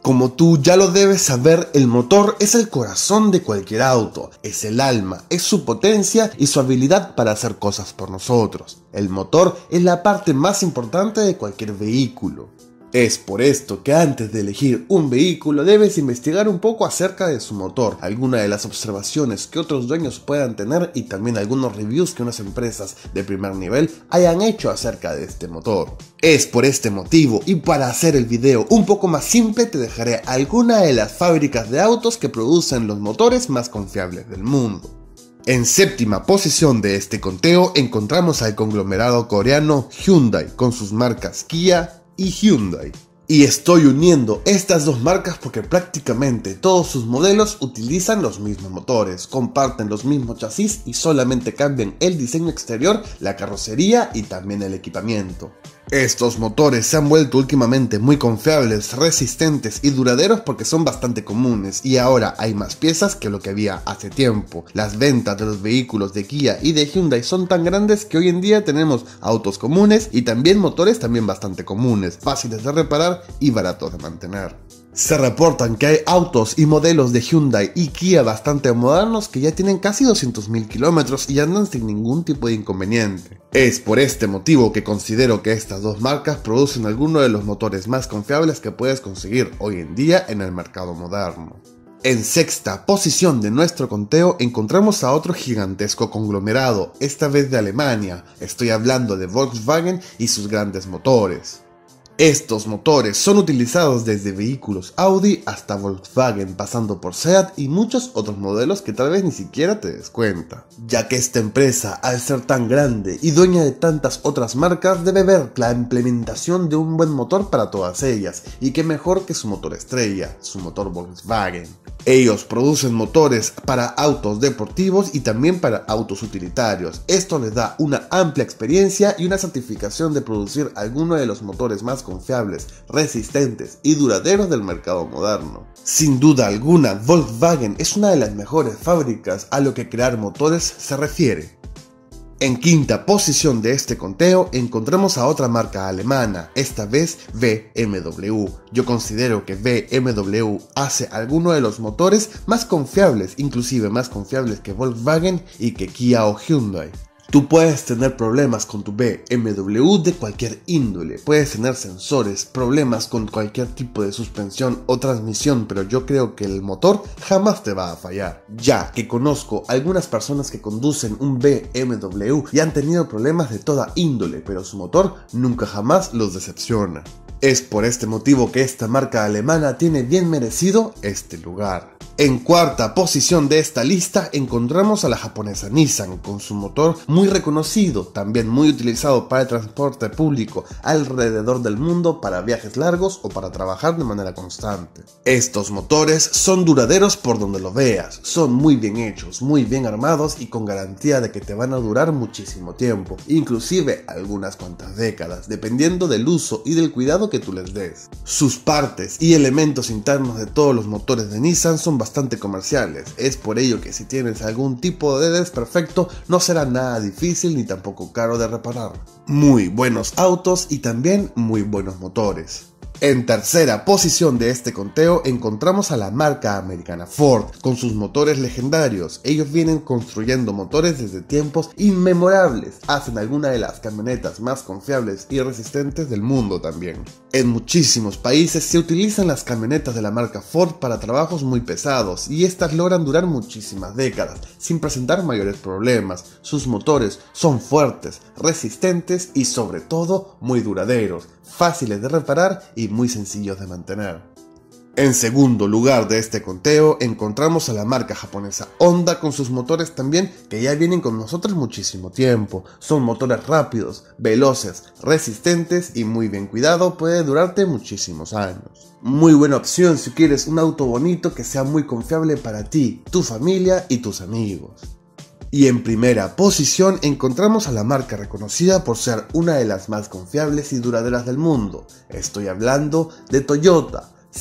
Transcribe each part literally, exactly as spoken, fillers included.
Como tú ya lo debes saber, el motor es el corazón de cualquier auto, es el alma, es su potencia y su habilidad para hacer cosas por nosotros. El motor es la parte más importante de cualquier vehículo. Es por esto que antes de elegir un vehículo debes investigar un poco acerca de su motor, algunas de las observaciones que otros dueños puedan tener y también algunos reviews que unas empresas de primer nivel hayan hecho acerca de este motor. Es por este motivo y para hacer el video un poco más simple te dejaré algunas de las fábricas de autos que producen los motores más confiables del mundo. En séptima posición de este conteo encontramos al conglomerado coreano Hyundai con sus marcas Kia y Hyundai. Y estoy uniendo estas dos marcas porque prácticamente todos sus modelos utilizan los mismos motores, comparten los mismos chasis y solamente cambian el diseño exterior, la carrocería y también el equipamiento. Estos motores se han vuelto últimamente muy confiables, resistentes y duraderos porque son bastante comunes y ahora hay más piezas que lo que había hace tiempo. Las ventas de los vehículos de Kia y de Hyundai son tan grandes que hoy en día tenemos autos comunes y también motores también bastante comunes, fáciles de reparar y baratos de mantener. Se reportan que hay autos y modelos de Hyundai y Kia bastante modernos que ya tienen casi doscientos mil kilómetros y andan sin ningún tipo de inconveniente. Es por este motivo que considero que estas dos marcas producen algunos de los motores más confiables que puedes conseguir hoy en día en el mercado moderno. En sexta posición de nuestro conteo encontramos a otro gigantesco conglomerado, esta vez de Alemania. Estoy hablando de Volkswagen y sus grandes motores. Estos motores son utilizados desde vehículos Audi hasta Volkswagen, pasando por Seat y muchos otros modelos que tal vez ni siquiera te des cuenta. Ya que esta empresa, al ser tan grande y dueña de tantas otras marcas, debe ver la implementación de un buen motor para todas ellas, y qué mejor que su motor estrella, su motor Volkswagen. Ellos producen motores para autos deportivos y también para autos utilitarios. Esto les da una amplia experiencia y una certificación de producir algunos de los motores más confiables, resistentes y duraderos del mercado moderno. Sin duda alguna, Volkswagen es una de las mejores fábricas a lo que crear motores se refiere. En quinta posición de este conteo encontramos a otra marca alemana, esta vez B M W. Yo considero que B M W hace algunos de los motores más confiables, inclusive más confiables que Volkswagen y que Kia o Hyundai. Tú puedes tener problemas con tu B M W de cualquier índole, puedes tener sensores, problemas con cualquier tipo de suspensión o transmisión, pero yo creo que el motor jamás te va a fallar, ya que conozco algunas personas que conducen un B M W y han tenido problemas de toda índole, pero su motor nunca jamás los decepciona. Es por este motivo que esta marca alemana tiene bien merecido este lugar. En cuarta posición de esta lista encontramos a la japonesa Nissan con su motor muy reconocido, también muy utilizado para el transporte público alrededor del mundo, para viajes largos o para trabajar de manera constante. Estos motores son duraderos por donde lo veas, son muy bien hechos, muy bien armados y con garantía de que te van a durar muchísimo tiempo, inclusive algunas cuantas décadas, dependiendo del uso y del cuidado que tú les des. Sus partes y elementos internos de todos los motores de Nissan son bastante bastante comerciales, es por ello que si tienes algún tipo de desperfecto no será nada difícil ni tampoco caro de reparar. Muy buenos autos y también muy buenos motores. En tercera posición de este conteo encontramos a la marca americana Ford con sus motores legendarios. Ellos vienen construyendo motores desde tiempos inmemorables, hacen algunas de las camionetas más confiables y resistentes del mundo también. En muchísimos países se utilizan las camionetas de la marca Ford para trabajos muy pesados y estas logran durar muchísimas décadas sin presentar mayores problemas. Sus motores son fuertes, resistentes y sobre todo muy duraderos, fáciles de reparar y muy sencillos de mantener. En segundo lugar de este conteo encontramos a la marca japonesa Honda con sus motores también que ya vienen con nosotros muchísimo tiempo. Son motores rápidos, veloces, resistentes y muy bien cuidado, puede durarte muchísimos años. Muy buena opción si quieres un auto bonito que sea muy confiable para ti, tu familia y tus amigos. Y en primera posición encontramos a la marca reconocida por ser una de las más confiables y duraderas del mundo. Estoy hablando de Toyota. Sí,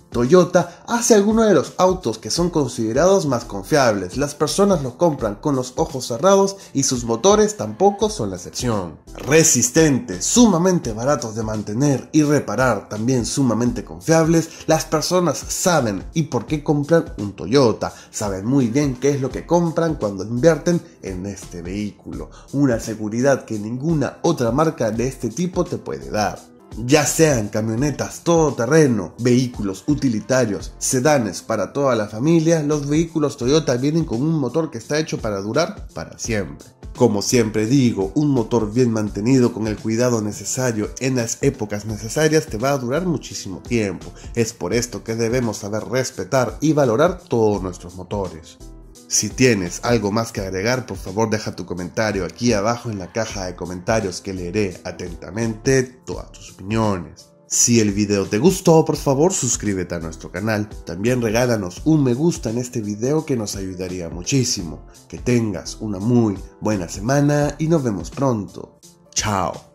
Toyota hace algunos de los autos que son considerados más confiables. Las personas los compran con los ojos cerrados y sus motores tampoco son la excepción. Resistentes, sumamente baratos de mantener y reparar, también sumamente confiables, las personas saben y por qué compran un Toyota. Saben muy bien qué es lo que compran cuando invierten en este vehículo. Una seguridad que ninguna otra marca de este tipo te puede dar. Ya sean camionetas todoterreno, vehículos utilitarios, sedanes para toda la familia, los vehículos Toyota vienen con un motor que está hecho para durar para siempre. Como siempre digo, un motor bien mantenido con el cuidado necesario en las épocas necesarias te va a durar muchísimo tiempo. Es por esto que debemos saber respetar y valorar todos nuestros motores. Si tienes algo más que agregar, por favor deja tu comentario aquí abajo en la caja de comentarios que leeré atentamente todas tus opiniones. Si el video te gustó, por favor suscríbete a nuestro canal. También regálanos un me gusta en este video que nos ayudaría muchísimo. Que tengas una muy buena semana y nos vemos pronto. Chao.